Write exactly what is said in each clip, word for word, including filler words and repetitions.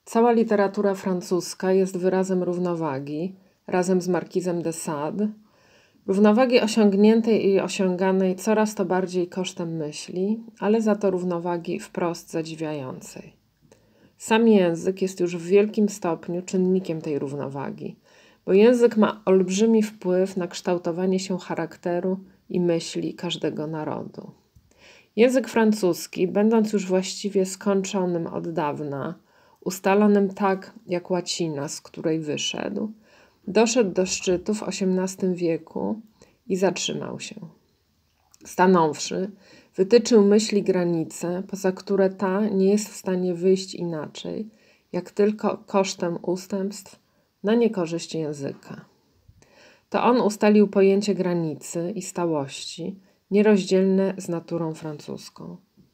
Cała literatura francuska jest wyrazem równowagi, razem z Markizem de Sade, równowagi osiągniętej i osiąganej coraz to bardziej kosztem myśli, ale za to równowagi wprost zadziwiającej. Sam język jest już w wielkim stopniu czynnikiem tej równowagi, bo język ma olbrzymi wpływ na kształtowanie się charakteru i myśli każdego narodu. Język francuski, będąc już właściwie skończonym od dawna, ustalonym tak jak łacina, z której wyszedł, doszedł do szczytu w osiemnastym wieku i zatrzymał się. Stanąwszy, wytyczył myśli granice, poza które ta nie jest w stanie wyjść inaczej, jak tylko kosztem ustępstw na niekorzyść języka. To on ustalił pojęcie granicy i stałości, nierozdzielne z naturą francuską.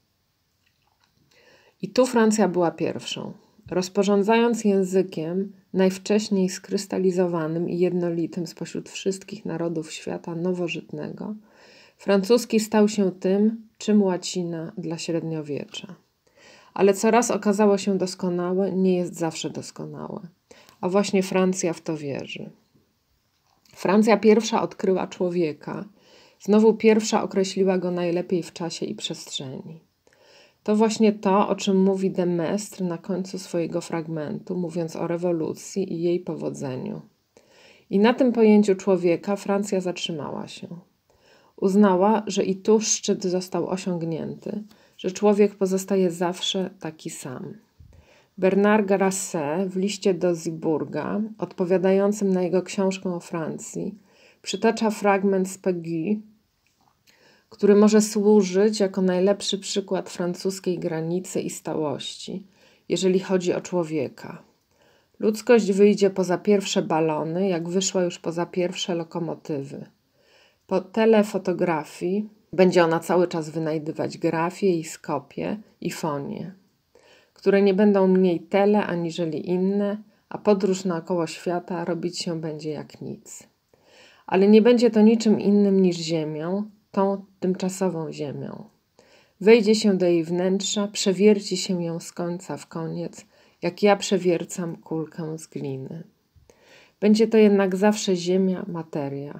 I tu Francja była pierwszą. Rozporządzając językiem, najwcześniej skrystalizowanym i jednolitym spośród wszystkich narodów świata nowożytnego, francuski stał się tym, czym łacina dla średniowiecza. Ale co raz okazało się doskonałe, nie jest zawsze doskonałe. A właśnie Francja w to wierzy. Francja pierwsza odkryła człowieka, znowu pierwsza określiła go najlepiej w czasie i przestrzeni. To właśnie to, o czym mówi de Maistre na końcu swojego fragmentu, mówiąc o rewolucji i jej powodzeniu. I na tym pojęciu człowieka Francja zatrzymała się. Uznała, że i tu szczyt został osiągnięty, że człowiek pozostaje zawsze taki sam. Bernard Grasset w liście do Zyburga, odpowiadającym na jego książkę o Francji, przytacza fragment z Péguy, który może służyć jako najlepszy przykład francuskiej granicy i stałości, jeżeli chodzi o człowieka. Ludzkość wyjdzie poza pierwsze balony, jak wyszła już poza pierwsze lokomotywy. Po telefotografii będzie ona cały czas wynajdywać grafię i skopię i fonię, które nie będą mniej tele aniżeli inne, a podróż naokoło świata robić się będzie jak nic. Ale nie będzie to niczym innym niż ziemią, tą tymczasową ziemią. Wejdzie się do jej wnętrza, przewierci się ją z końca w koniec, jak ja przewiercam kulkę z gliny. Będzie to jednak zawsze ziemia, materia.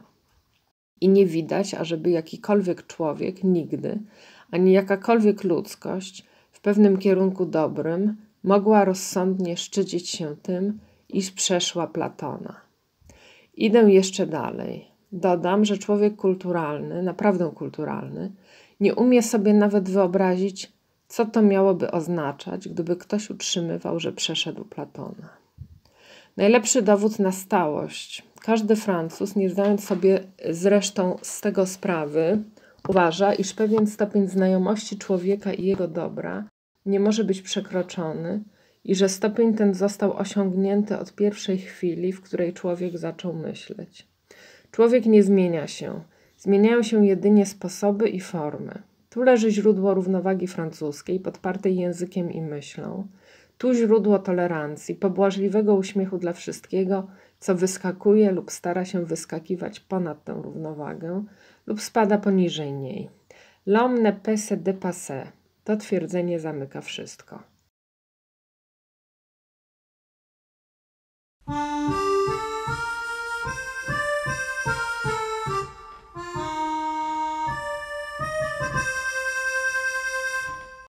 I nie widać, ażeby jakikolwiek człowiek nigdy, ani jakakolwiek ludzkość w pewnym kierunku dobrym mogła rozsądnie szczycić się tym, iż przeszła Platona. Idę jeszcze dalej. Dodam, że człowiek kulturalny, naprawdę kulturalny, nie umie sobie nawet wyobrazić, co to miałoby oznaczać, gdyby ktoś utrzymywał, że przeszedł Platona. Najlepszy dowód na stałość. Każdy Francuz, nie zdając sobie zresztą z tego sprawy, uważa, iż pewien stopień znajomości człowieka i jego dobra nie może być przekroczony i że stopień ten został osiągnięty od pierwszej chwili, w której człowiek zaczął myśleć. Człowiek nie zmienia się. Zmieniają się jedynie sposoby i formy. Tu leży źródło równowagi francuskiej, podpartej językiem i myślą. Tu źródło tolerancji, pobłażliwego uśmiechu dla wszystkiego, co wyskakuje lub stara się wyskakiwać ponad tę równowagę lub spada poniżej niej. L'homme ne peut se dépasser. To twierdzenie zamyka wszystko.